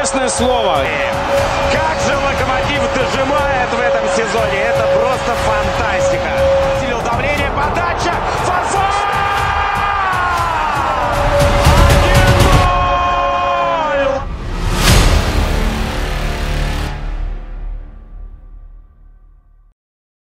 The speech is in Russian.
честное слово. Как же Локомотив дожимает в этом сезоне. Это просто фантастика.